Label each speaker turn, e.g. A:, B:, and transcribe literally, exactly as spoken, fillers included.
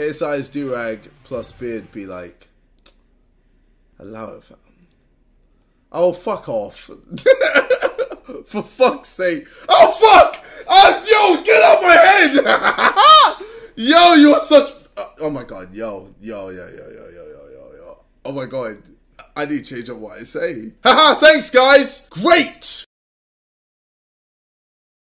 A: Hair size do-rag plus beard be like... Allow it, fam. Oh, fuck off. For fuck's sake. Oh, fuck! Oh, yo, get out my head! Yo, you're such... Oh, my God. Yo, yo, yo, yo, yo, yo, yo, yo, yo. Oh, my God. I need to change up what I say. Haha, thanks, guys. Great.